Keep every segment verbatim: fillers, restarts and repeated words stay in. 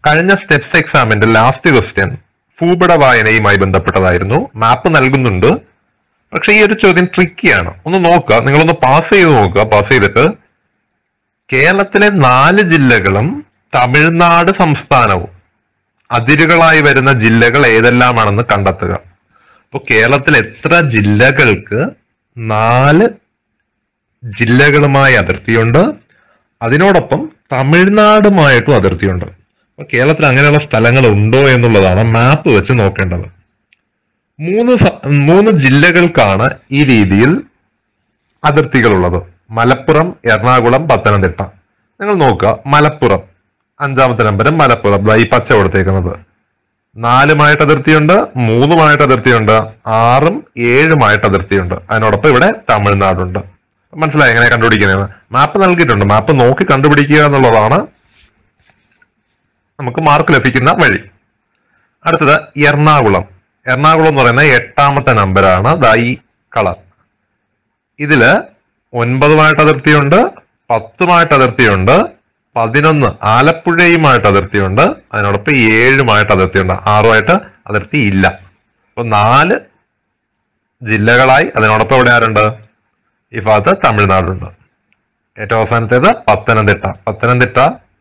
കഴിഞ്ഞ സ്റ്റെപ്സ് എക്സാമിന്റെ last question ഭൂപട വായനയുമായി ബന്ധപ്പെട്ടതായിരുന്നു. മാപ്പ് നൽകുന്നുണ്ട്, പക്ഷെ ഈ ഒരു ചോദ്യം ട്രിക്കിയാണ്. ഒന്ന് നോക്കുക, നിങ്ങളൊന്ന് പാസ് ചെയ്ത് നോക്കുക. പാസ് ചെയ്തിട്ട് കേരളത്തിലെ നാല് ജില്ലകളും തമിഴ്നാട് സംസ്ഥാനവും അതിരുകളായി വരുന്ന ജില്ലകൾ ഏതെല്ലാമാണെന്ന് കണ്ടെത്തുക. അപ്പൊ കേരളത്തിൽ എത്ര ജില്ലകൾക്ക് നാല് ജില്ലകളുമായി അതിർത്തിയുണ്ട്, അതിനോടൊപ്പം തമിഴ്നാടുമായിട്ടും അതിർത്തിയുണ്ട്. അപ്പൊ കേരളത്തിൽ അങ്ങനെയുള്ള സ്ഥലങ്ങൾ ഉണ്ടോ എന്നുള്ളതാണ് മാപ്പ് വെച്ച് നോക്കേണ്ടത്. മൂന്ന് മൂന്ന് ജില്ലകൾക്കാണ് ഈ രീതിയിൽ അതിർത്തികളുള്ളത്: മലപ്പുറം, എറണാകുളം, പത്തനംതിട്ട. നിങ്ങൾ നോക്കുക, മലപ്പുറം അഞ്ചാമത്തെ നമ്പർ മലപ്പുറം, ഈ പച്ച കൊടുത്തേക്കുന്നത്. നാലുമായിട്ട് അതിർത്തിയുണ്ട്, മൂന്നുമായിട്ട് അതിർത്തിയുണ്ട്, ആറും ഏഴുമായിട്ട് അതിർത്തിയുണ്ട്. അതിനോടൊപ്പം ഇവിടെ തമിഴ്നാടുണ്ട്. മനസ്സിലായി എങ്ങനെ കണ്ടുപിടിക്കുന്നത്? മാപ്പ് നൽകിയിട്ടുണ്ട്, മാപ്പ് നോക്കി കണ്ടുപിടിക്കുക എന്നുള്ളതാണ് നമുക്ക് മാർക്ക് ലഭിക്കുന്ന വഴി. അടുത്തത് എറണാകുളം. എറണാകുളം എന്ന് പറയുന്ന എട്ടാമത്തെ നമ്പറാണ്. ദാ ഈ കളർ. ഇതില് ഒൻപതുമായിട്ട് അതിർത്തിയുണ്ട്, പത്തുമായിട്ട് അതിർത്തിയുണ്ട്, പതിനൊന്ന് ആലപ്പുഴയുമായിട്ട് അതിർത്തിയുണ്ട്, അതിനോടൊപ്പം ഏഴുമായിട്ട് അതിർത്തിയുണ്ട്, ആറുമായിട്ട് അതിർത്തി ഇല്ല. അപ്പൊ നാല് ജില്ലകളായി. അതിനോടൊപ്പം ഇവിടെ ആരുണ്ട്? ഈ ഭാഗത്ത് തമിഴ്നാടുണ്ട്. ഏറ്റവും അവസാനത്തേത് പത്തനംതിട്ട. പത്തനംതിട്ട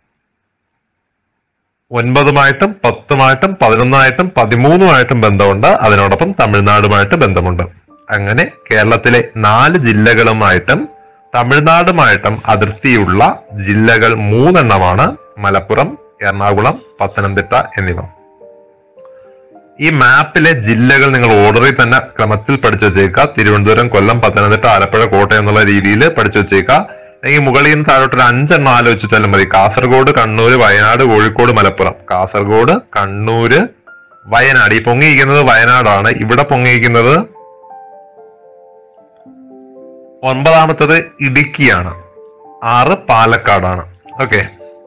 ഒൻപതുമായിട്ടും പത്തുമായിട്ടും പതിനൊന്നായിട്ടും പതിമൂന്നുമായിട്ടും ബന്ധമുണ്ട്, അതിനോടൊപ്പം തമിഴ്നാടുമായിട്ട് ബന്ധമുണ്ട്. അങ്ങനെ കേരളത്തിലെ നാല് ജില്ലകളുമായിട്ടും തമിഴ്നാടുമായിട്ടും അതിർത്തിയുള്ള ജില്ലകൾ മൂന്നെണ്ണമാണ്: മലപ്പുറം, എറണാകുളം, പത്തനംതിട്ട എന്നിവ. ഈ മാപ്പിലെ ജില്ലകൾ നിങ്ങൾ ഓർഡറിൽ തന്നെ ക്രമത്തിൽ പഠിച്ചു വെച്ചേക്കുക. തിരുവനന്തപുരം, കൊല്ലം, പത്തനംതിട്ട, ആലപ്പുഴ, കോട്ടയം എന്നുള്ള രീതിയിൽ പഠിച്ചു വെച്ചേക്കുക. അല്ലെങ്കിൽ മുകളിൽ നിന്ന് താഴോട്ട് ഒരു അഞ്ചെണ്ണം ആലോചിച്ച് വെച്ചാലും മതി. കാസർഗോഡ്, കണ്ണൂര്, വയനാട്, കോഴിക്കോട്, മലപ്പുറം. കാസർഗോഡ്, കണ്ണൂര്, വയനാട്. ഈ പൊങ്ങിയിരിക്കുന്നത് വയനാടാണ്. ഇവിടെ പൊങ്ങിയിരിക്കുന്നത് ഒൻപതാമത്തത് ഇടുക്കിയാണ്. ആറ് പാലക്കാടാണ്. ഓക്കെ,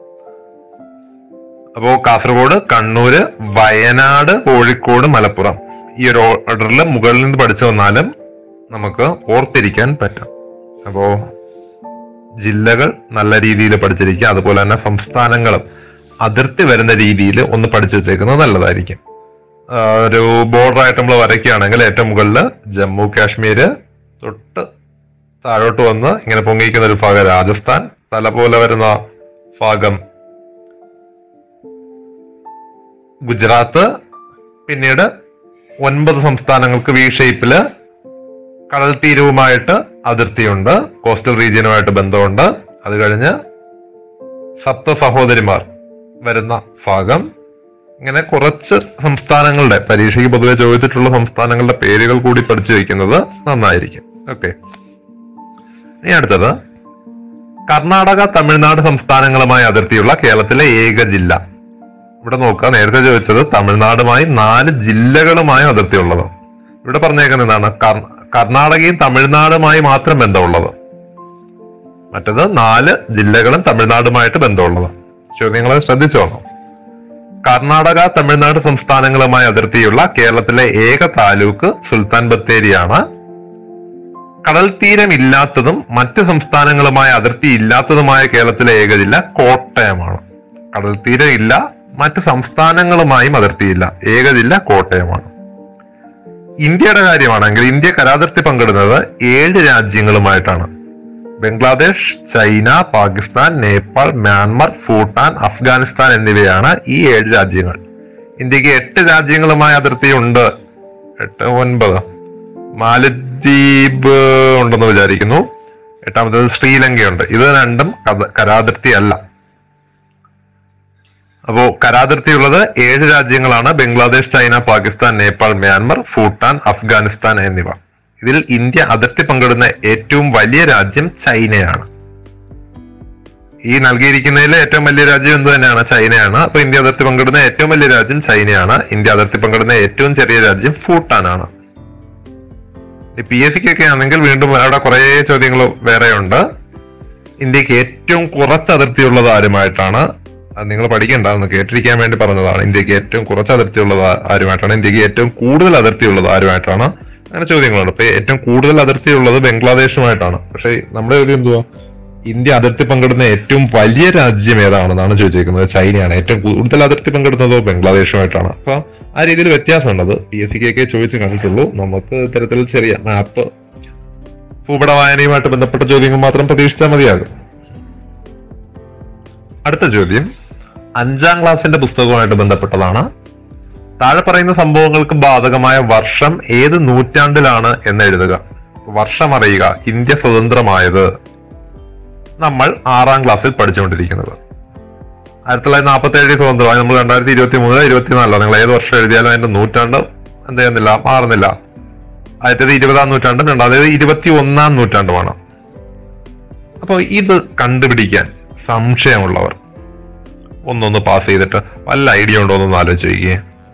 അപ്പോ കാസർഗോഡ്, കണ്ണൂര്, വയനാട്, കോഴിക്കോട്, മലപ്പുറം. ഈ ഒരു ഓർഡറിൽ മുകളിൽ നിന്ന് പഠിച്ചു വന്നാലും നമുക്ക് ഓർത്തിരിക്കാൻ പറ്റും. അപ്പോ ജില്ലകൾ നല്ല രീതിയിൽ പഠിച്ചിരിക്കുക. അതുപോലെ തന്നെ സംസ്ഥാനങ്ങളും അതിർത്തി വരുന്ന രീതിയിൽ ഒന്ന് പഠിച്ചു വെച്ചേക്കുന്നത് നല്ലതായിരിക്കും. ഒരു ബോർഡർ ആയിട്ട് നമ്മൾ വരയ്ക്കുകയാണെങ്കിൽ ഏറ്റവും മുകളിൽ ജമ്മു കാശ്മീര്, തൊട്ട് താഴോട്ട് വന്ന് ഇങ്ങനെ പൊങ്ങിയിരിക്കുന്ന ഒരു ഭാഗം രാജസ്ഥാൻ, തല പോലെ വരുന്ന ഭാഗം ഗുജറാത്ത്, പിന്നീട് ഒൻപത് സംസ്ഥാനങ്ങൾക്ക് വി ഷേപ്പില് കടൽ തീരവുമായിട്ട് അതിർത്തിയുണ്ട്, കോസ്റ്റൽ റീജിയനുമായിട്ട് ബന്ധമുണ്ട്. അത് കഴിഞ്ഞ് സപ്ത സഹോദരിമാർ വരുന്ന ഭാഗം. ഇങ്ങനെ കുറച്ച് സംസ്ഥാനങ്ങളുടെ, പരീക്ഷയ്ക്ക് പൊതുവെ ചോദിച്ചിട്ടുള്ള സംസ്ഥാനങ്ങളുടെ പേരുകൾ കൂടി പഠിച്ചു വയ്ക്കുന്നത് നന്നായിരിക്കും. ഓക്കെ, ഇനി അടുത്തത് കർണാടക, തമിഴ്നാട് സംസ്ഥാനങ്ങളുമായി അതിർത്തിയുള്ള കേരളത്തിലെ ഏക ജില്ല. ഇവിടെ നോക്കുക, നേരത്തെ ചോദിച്ചത് തമിഴ്നാടുമായി നാല് ജില്ലകളുമായി അതിർത്തിയുള്ളത്. ഇവിടെ പറഞ്ഞേക്കുന്നത് എന്താണ്? കർണാടകയും തമിഴ്നാടുമായി മാത്രം ബന്ധമുള്ളത്. മറ്റത് നാല് ജില്ലകളും തമിഴ്നാടുമായിട്ട് ബന്ധമുള്ളത്. ചോദ്യങ്ങളെ ശ്രദ്ധിച്ചോളാം. കർണാടക, തമിഴ്നാട് സംസ്ഥാനങ്ങളുമായി അതിർത്തിയുള്ള കേരളത്തിലെ ഏക താലൂക്ക് സുൽത്താൻ ബത്തേരിയാണ്. കടൽ തീരമില്ലാത്തതും മറ്റ് സംസ്ഥാനങ്ങളുമായി അതിർത്തി ഇല്ലാത്തതുമായ കേരളത്തിലെ ഏക ജില്ല കോട്ടയമാണ്. കടൽ തീരം ഇല്ല, മറ്റ് സംസ്ഥാനങ്ങളുമായും അതിർത്തിയില്ല, ഏക ജില്ല കോട്ടയമാണ്. ഇന്ത്യയുടെ കാര്യമാണെങ്കിൽ ഇന്ത്യ കരാതിർത്തി പങ്കിടുന്നത് ഏഴ് രാജ്യങ്ങളുമായിട്ടാണ്: ബംഗ്ലാദേശ്, ചൈന, പാകിസ്ഥാൻ, നേപ്പാൾ, മ്യാൻമർ, ഭൂട്ടാൻ, അഫ്ഗാനിസ്ഥാൻ എന്നിവയാണ് ഈ ഏഴ് രാജ്യങ്ങൾ. ഇന്ത്യക്ക് എട്ട് രാജ്യങ്ങളുമായി അതിർത്തിയുണ്ട്. എട്ട് ഒൻപത് മാലദ്വീപ് ഉണ്ടെന്ന് വിചാരിക്കുന്നു. എട്ടാമത്തേത് ശ്രീലങ്കയുണ്ട്. ഇത് രണ്ടും കരാതിർത്തി അല്ല. അപ്പോ കരാതിർത്തിയുള്ളത് ഏഴ് രാജ്യങ്ങളാണ്: ബംഗ്ലാദേശ്, ചൈന, പാകിസ്ഥാൻ, നേപ്പാൾ, മ്യാൻമർ, ഭൂട്ടാൻ, അഫ്ഗാനിസ്ഥാൻ എന്നിവ. ഇതിൽ ഇന്ത്യ അതിർത്തി പങ്കിടുന്ന ഏറ്റവും വലിയ രാജ്യം ചൈനയാണ്. ഈ നൽകിയിരിക്കുന്നതിൽ ഏറ്റവും വലിയ രാജ്യം എന്ത് തന്നെയാണ്? ചൈനയാണ്. അപ്പൊ ഇന്ത്യ അതിർത്തി പങ്കിടുന്ന ഏറ്റവും വലിയ രാജ്യം ചൈനയാണ്. ഇന്ത്യ അതിർത്തി പങ്കിടുന്ന ഏറ്റവും ചെറിയ രാജ്യം ഭൂട്ടാനാണ്. പി എസ് സിക്കൊക്കെ ആണെങ്കിൽ വീണ്ടും അവിടെ കുറെ ചോദ്യങ്ങൾ വേറെയുണ്ട്. ഇന്ത്യക്ക് ഏറ്റവും കുറച്ച് അതിർത്തിയുള്ളത് ആരുമായിട്ടാണ്? അത് നിങ്ങൾ പഠിക്കേണ്ട, ഒന്ന് കേട്ടിരിക്കാൻ വേണ്ടി പറഞ്ഞതാണ്. ഇന്ത്യക്ക് ഏറ്റവും കുറച്ച് അതിർത്തിയുള്ളത് ആരുമായിട്ടാണ്? ഇന്ത്യക്ക് ഏറ്റവും കൂടുതൽ അതിർത്തിയുള്ളത് ആരുമായിട്ടാണ്? അങ്ങനെ ചോദ്യങ്ങളുണ്ട്. ഇപ്പൊ ഏറ്റവും കൂടുതൽ അതിർത്തിയുള്ളത് ബംഗ്ലാദേശുമായിട്ടാണ്. പക്ഷെ നമ്മുടെ ചോദ്യം എന്തുവാ? ഇന്ത്യ അതിർത്തി പങ്കിടുന്ന ഏറ്റവും വലിയ രാജ്യം ഏതാണെന്നാണ് ചോദിച്ചിരിക്കുന്നത്. ചൈനയാണ്. ഏറ്റവും കൂടുതൽ അതിർത്തി പങ്കിടുന്നതോ ബംഗ്ലാദേശുമായിട്ടാണ്. അപ്പൊ ആ രീതിയിൽ വ്യത്യാസമുണ്ടത്. പി എസ് സിക്കൊക്കെ ചോദിച്ചു കണ്ടിട്ടുള്ളൂ. നമുക്ക് ഇത്തരത്തിൽ ചെറിയ മാപ്പ് ഭൂപട വായനയുമായിട്ട് ബന്ധപ്പെട്ട ചോദ്യങ്ങൾ മാത്രം പ്രതീക്ഷിച്ചാൽ മതിയാകും. അടുത്ത ചോദ്യം അഞ്ചാം ക്ലാസിന്റെ പുസ്തകവുമായിട്ട് ബന്ധപ്പെട്ടതാണ്. താഴെ പറയുന്ന സംഭവങ്ങൾക്ക് ബാധകമായ വർഷം ഏത് നൂറ്റാണ്ടിലാണ് എന്ന് എഴുതുക. വർഷം അറിയുക. ഇന്ത്യ സ്വതന്ത്രമായത് നമ്മൾ ആറാം ക്ലാസ്സിൽ പഠിച്ചുകൊണ്ടിരിക്കുന്നത്. ആയിരത്തി തൊള്ളായിരത്തി നാൽപ്പത്തി ഏഴിൽ സ്വതന്ത്രമായി. നമ്മൾ രണ്ടായിരത്തി ഇരുപത്തി മൂന്നില് ഇരുപത്തിനാലിലോ നിങ്ങൾ ഏത് വർഷം എഴുതിയാലും അതിന്റെ നൂറ്റാണ്ട് എന്ത് ചെയ്യുന്നില്ല, മാറുന്നില്ല. ആദ്യത്തേത് ഇരുപതാം നൂറ്റാണ്ടും രണ്ടാമത്തേത് ഇരുപത്തി ഒന്നാം നൂറ്റാണ്ടുമാണ്. അപ്പൊ ഇത് കണ്ടുപിടിക്കാൻ സംശയമുള്ളവർ ഒന്നൊന്ന് പാസ് ചെയ്തിട്ട് വല്ല ഐഡിയ ഉണ്ടോ എന്നൊന്ന് ആലോചിക്കുക.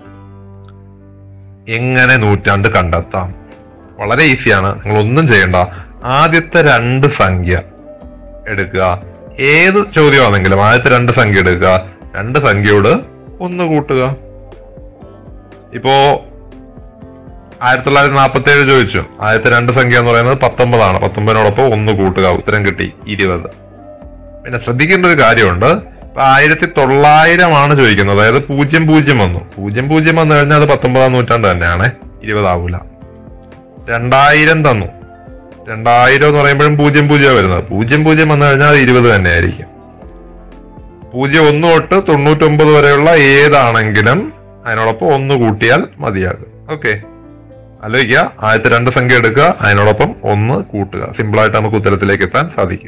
എങ്ങനെ നൂറ്റാണ്ട് കണ്ടെത്താം? വളരെ ഈസിയാണ്. നിങ്ങൾ ഒന്നും ചെയ്യണ്ട. ആദ്യത്തെ രണ്ട് സംഖ്യ എടുക്കുക. ഏത് ചോദ്യമാണെങ്കിലും ആദ്യത്തെ രണ്ട് സംഖ്യ എടുക്കുക. രണ്ട് സംഖ്യയോട് ഒന്ന് കൂട്ടുക. ഇപ്പോ ആയിരത്തി തൊള്ളായിരത്തി നാൽപ്പത്തി ഏഴ് ചോദിച്ചു. ആദ്യത്തെ രണ്ട് സംഖ്യ എന്ന് പറയുന്നത് പത്തൊമ്പതാണ്. പത്തൊമ്പതിനോടൊപ്പം ഒന്ന് കൂട്ടുക. ഉത്തരം കിട്ടി ഇരുപത്. പിന്നെ ശ്രദ്ധിക്കേണ്ട ഒരു കാര്യമുണ്ട്. ആയിരത്തി തൊള്ളായിരം ആണ് ചോദിക്കുന്നത്. അതായത് പൂജ്യം പൂജ്യം വന്നു. പൂജ്യം പൂജ്യം വന്നു കഴിഞ്ഞാൽ അത് പത്തൊമ്പതാം നൂറ്റാണ്ട് തന്നെയാണ്, ഇരുപതാവൂല. രണ്ടായിരം തന്നു. രണ്ടായിരം എന്ന് പറയുമ്പോഴും പൂജ്യം പൂജ്യം വരുന്നത്. പൂജ്യം പൂജ്യം വന്നു കഴിഞ്ഞാൽ അത് ഇരുപത് തന്നെ ആയിരിക്കും. പൂജ്യം ഒന്ന് തൊട്ട് തൊണ്ണൂറ്റൊമ്പത് വരെയുള്ള ഏതാണെങ്കിലും അതിനോടൊപ്പം ഒന്ന് കൂട്ടിയാൽ മതിയാകും. ഓക്കെ, ആലോചിക്കുക. ആദ്യത്തെ രണ്ട് സംഖ്യ എടുക്കുക, അതിനോടൊപ്പം ഒന്ന് കൂട്ടുക. സിമ്പിളായിട്ട് നമുക്ക് ഉത്തരത്തിലേക്ക് എത്താൻ സാധിക്കും.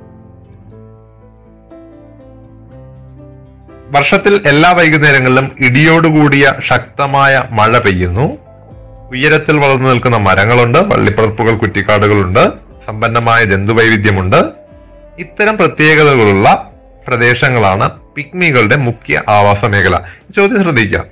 വർഷത്തിൽ എല്ലാ വൈകുന്നേരങ്ങളിലും ഇടിയോടുകൂടിയ ശക്തമായ മഴ പെയ്യുന്നു. ഉയരത്തിൽ വളർന്നു നിൽക്കുന്ന മരങ്ങളുണ്ട്. വള്ളിപ്പടർപ്പുകൾ, കുറ്റിക്കാടുകളുണ്ട്. സമ്പന്നമായ ജന്തുവൈവിധ്യമുണ്ട്. ഇത്തരം പ്രത്യേകതകളുള്ള പ്രദേശങ്ങളാണ് പിഗ്മികളുടെ മുഖ്യ ആവാസ മേഖല. ചോദ്യം ശ്രദ്ധിക്കാം.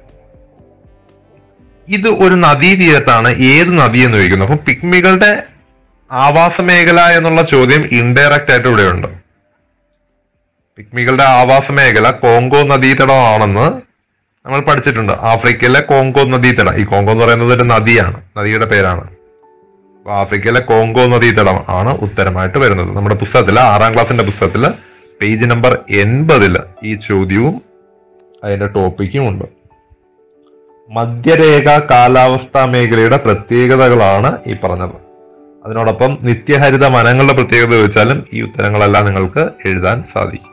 ഇത് ഒരു നദീതീരത്താണ്. ഏത് നദി എന്ന് ചോദിക്കുന്നു. അപ്പൊ പിഗ്മികളുടെ ആവാസ മേഖല എന്നുള്ള ചോദ്യം ഇൻഡയറക്റ്റ് ആയിട്ട് ഇവിടെയുണ്ട്. പിഗ്മികളുടെ ആവാസ മേഖല കോങ്കോ നദീതടമാണെന്ന് നമ്മൾ പഠിച്ചിട്ടുണ്ട്. ആഫ്രിക്കയിലെ കോങ്കോ നദീതടം. ഈ കോങ്കോ എന്ന് പറയുന്നത് ഒരു നദിയാണ്, നദിയുടെ പേരാണ്. അപ്പൊ ആഫ്രിക്കയിലെ കോങ്കോ നദീതടം ആണ് ഉത്തരമായിട്ട് വരുന്നത്. നമ്മുടെ പുസ്തകത്തില്, ആറാം ക്ലാസിന്റെ പുസ്തകത്തില് പേജ് നമ്പർ എൺപതില് ഈ ചോദ്യവും അതിന്റെ ടോപ്പിക്കും ഉണ്ട്. മധ്യരേഖ കാലാവസ്ഥാ മേഖലയുടെ പ്രത്യേകതകളാണ് ഈ പറഞ്ഞത്. അതിനോടൊപ്പം നിത്യഹരിത വനങ്ങളുടെ പ്രത്യേകത ചോദിച്ചാലും ഈ ഉത്തരങ്ങളെല്ലാം നിങ്ങൾക്ക് എഴുതാൻ സാധിക്കും.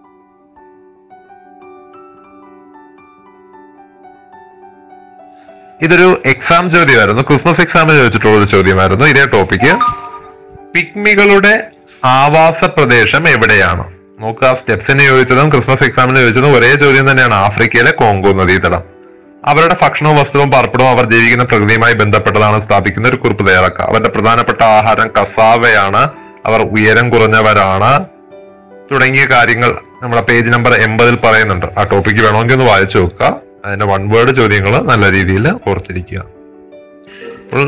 ഇതൊരു എക്സാം ചോദ്യമായിരുന്നു. ക്രിസ്മസ് എക്സാമിന് ചോദിച്ചിട്ടുള്ള ഒരു ചോദ്യമായിരുന്നു ഇതേ ടോപ്പിക്ക്. പിഗ്മികളുടെ ആവാസ പ്രദേശം എവിടെയാണ്? നോക്കുക, സ്റ്റെപ്സിന് ചോദിച്ചതും ക്രിസ്മസ് എക്സാമിന് ചോദിച്ചതും ഒരേ ചോദ്യം തന്നെയാണ്. ആഫ്രിക്കയിലെ കോങ്കോ നദീതടം. അവരുടെ ഭക്ഷണവും വസ്ത്രവും പാർപ്പിടവും അവർ ജീവിക്കുന്ന പ്രകൃതിയുമായി ബന്ധപ്പെട്ടതാണ് സ്ഥാപിക്കുന്ന ഒരു കുറിപ്പ് തയ്യാറാക്കുക. അവരുടെ പ്രധാനപ്പെട്ട ആഹാരം കസാവയാണ്. അവർ ഉയരം കുറഞ്ഞവരാണ്. തുടങ്ങിയ കാര്യങ്ങൾ നമ്മുടെ പേജ് നമ്പർ എൺപതിൽ പറയുന്നുണ്ട്. ആ ടോപ്പിക്ക് വേണമെങ്കിൽ ഒന്ന് വായിച്ചു നോക്കുക. അതിന്റെ വൺ വേർഡ് ചോദ്യങ്ങൾ നല്ല രീതിയിൽ ഓർത്തിരിക്കുക. അപ്പോൾ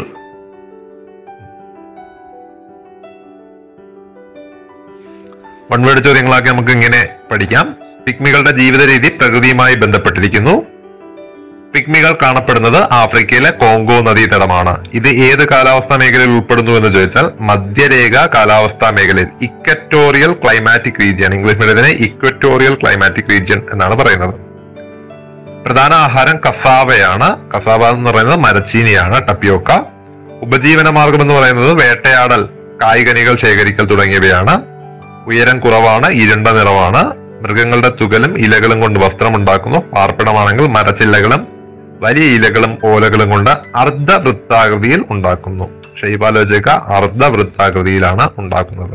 വൺ വേർഡ് ചോദ്യങ്ങളാക്കി നമുക്ക് ഇങ്ങനെ പഠിക്കാം. പിഗ്മികളുടെ ജീവിത രീതി പ്രകൃതിയുമായി ബന്ധപ്പെട്ടിരിക്കുന്നു. പിഗ്മികൾ കാണപ്പെടുന്നത് ആഫ്രിക്കയിലെ കോങ്കോ നദീതടമാണ്. ഇത് ഏത് കാലാവസ്ഥാ മേഖലയിൽ ഉൾപ്പെടുന്നു എന്ന് ചോദിച്ചാൽ മധ്യരേഖ കാലാവസ്ഥാ മേഖലയിൽ, ഇക്വറ്റോറിയൽ ക്ലൈമാറ്റിക് റീജിയൻ. ഇംഗ്ലീഷ് മീഡിയത്തിന് ഇക്വറ്റോറിയൽ ക്ലൈമാറ്റിക് റീജിയൻ എന്നാണ് പറയുന്നത്. പ്രധാന ആഹാരം കസാവയാണ്. കസാവ എന്ന് പറയുന്നത് മരച്ചീനിയാണ്, ടപ്പിയോക്ക. ഉപജീവന മാർഗം എന്ന് പറയുന്നത് വേട്ടയാടൽ, കായ്കനികൾ ശേഖരിക്കൽ തുടങ്ങിയവയാണ്. ഉയരം കുറവാണ്, ഇരുണ്ട നിറമാണ്. മൃഗങ്ങളുടെ തുകലും ഇലകളും കൊണ്ട് വസ്ത്രം ഉണ്ടാക്കുന്നു. പാർപ്പിടമാണെങ്കിൽ മരച്ചില്ലകളും വലിയ ഇലകളും ഓലകളും കൊണ്ട് അർദ്ധവൃത്താകൃതിയിൽ ഉണ്ടാക്കുന്നു. ഷെയ്ബാലോചിക്ക അർദ്ധവൃത്താകൃതിയിലാണ് ഉണ്ടാക്കുന്നത്.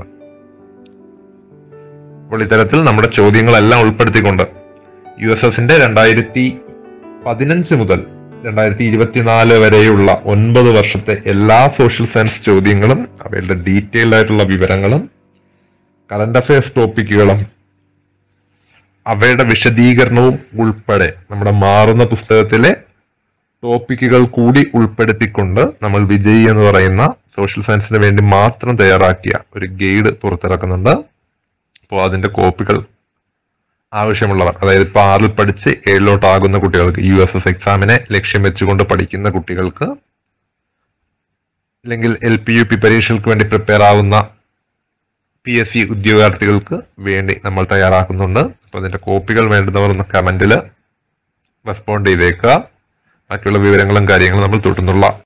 അപ്പോൾ ഇത്തരത്തിൽ നമ്മുടെ ചോദ്യങ്ങളെല്ലാം ഉൾപ്പെടുത്തിക്കൊണ്ട് യു എസ് എസിന്റെ രണ്ടായിരത്തി പതിനഞ്ച് മുതൽ രണ്ടായിരത്തി ഇരുപത്തിനാല് വരെയുള്ള ഒൻപത് വർഷത്തെ എല്ലാ സോഷ്യൽ സയൻസ് ചോദ്യങ്ങളും അവയുടെ ഡീറ്റെയിൽഡ് ആയിട്ടുള്ള വിവരങ്ങളും കറന്റ് അഫയേഴ്സ് ടോപ്പിക്കുകളും അവയുടെ വിശദീകരണവും ഉൾപ്പെടെ നമ്മുടെ മാറുന്ന പുസ്തകത്തിലെ ടോപ്പിക്കുകൾ കൂടി ഉൾപ്പെടുത്തിക്കൊണ്ട് നമ്മൾ വിജയി എന്ന് പറയുന്ന സോഷ്യൽ സയൻസിന് വേണ്ടി മാത്രം തയ്യാറാക്കിയ ഒരു ഗൈഡ് പുറത്തിറക്കുന്നുണ്ട്. അപ്പോൾ അതിന്റെ കോപ്പികൾ ആവശ്യമുള്ളവർ, അതായത് ഇപ്പൊ ആറിൽ പഠിച്ച് ഏഴിലോട്ടാകുന്ന കുട്ടികൾക്ക്, യു എസ് എസ് എക്സാമിനെ ലക്ഷ്യം വെച്ചുകൊണ്ട് പഠിക്കുന്ന കുട്ടികൾക്ക്, അല്ലെങ്കിൽ എൽ പി യു പി പരീക്ഷകൾക്ക് വേണ്ടി പ്രിപ്പയർ ആവുന്ന പി എസ് സി ഉദ്യോഗാർത്ഥികൾക്ക് വേണ്ടി നമ്മൾ തയ്യാറാക്കുന്നുണ്ട്. അപ്പോൾ അതിന്റെ കോപ്പികൾ വേണ്ടുന്നവർ ഒന്ന് കമന്റിൽ റെസ്പോണ്ട് ചെയ്തേക്കുക. ബാക്കിയുള്ള വിവരങ്ങളും കാര്യങ്ങളും നമ്മൾ തുടർന്നുള്ള